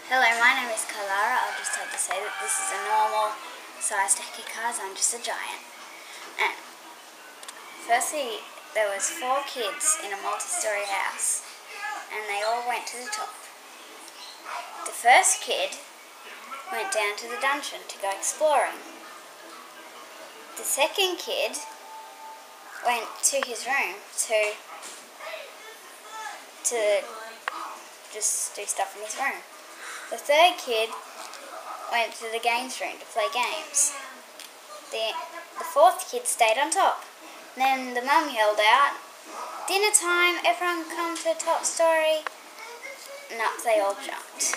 Hello, my name is Kalara. I'll just have to say that this is a normal size deck of cards. I'm just a giant. And firstly, there was 4 kids in a multi-story house, and they all went to the top. The first kid went down to the dungeon to go exploring. The second kid went to his room to just do stuff in his room. The third kid went to the games room to play games. The fourth kid stayed on top. Then the mum yelled out, "Dinner time, everyone come to the top story," and up they all jumped.